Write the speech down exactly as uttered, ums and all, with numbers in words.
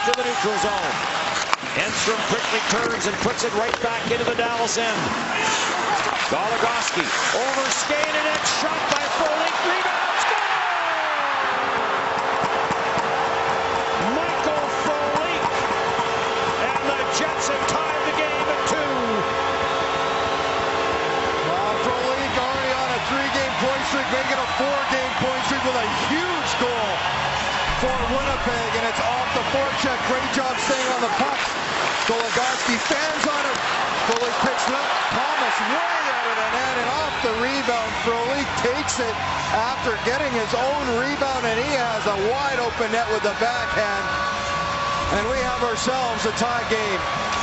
to the neutral zone. Enstrom quickly turns and puts it right back into the Dallas end. Goligoski overskated and it's shot by Frolik. Rebound, score! Michael Frolik. And the Jets have tied the game at two. Well, Frolik already on a three-game point streak, making a four-game point streak with a huge goal for Winnipeg, and it's off the forecheck. Great job staying on the puck. Goligoski stands on it. Frolik picks it up. Thomas way out of the net, and off the rebound. Frolik takes it after getting his own rebound, and he has a wide open net with the backhand. And we have ourselves a tie game.